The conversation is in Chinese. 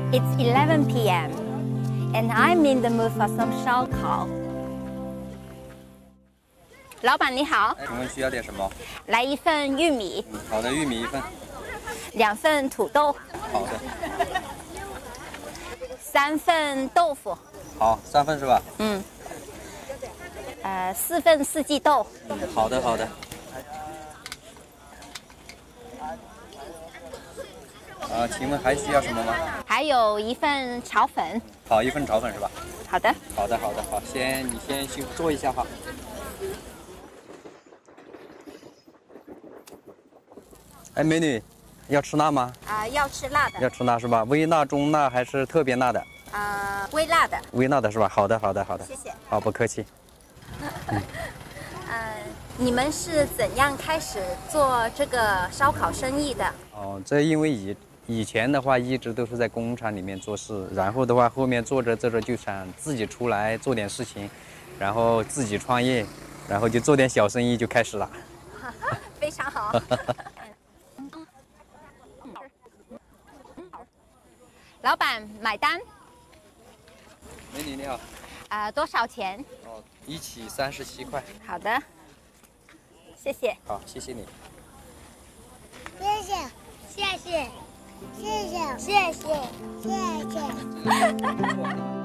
It's 11 p.m. and I'm in the mood for some 烧烤。老板你好， 请问需要点什么？ 来一份玉米， 好的，玉米1份。 2份土豆， 好的。 3份豆腐， 好，3份是吧？ 4份四季豆。 好的，好的。请问还需要什么吗？ 还有1份炒粉。 好，1份炒粉是吧？ 好的。 好的，好的，好，你先去坐一下哈。哎，美女，要吃辣吗？ 要吃辣的。 要吃辣是吧？微辣、中辣还是特别辣的？ 微辣的。 微辣的是吧？好的，好的，好的。 谢谢。 好，不客气。 你们是怎样开始做这个烧烤生意的？ 哦，这因为以前的话一直都是在工厂里面做事，然后的话后面做着就想自己出来做点事情，然后自己创业，然后就做点小生意就开始了。 非常好。老板买单。 美女你好。 多少钱？ 哦，一起37块。 好的，谢谢。 好，谢谢你。 谢谢，谢谢，谢谢，谢谢，谢谢。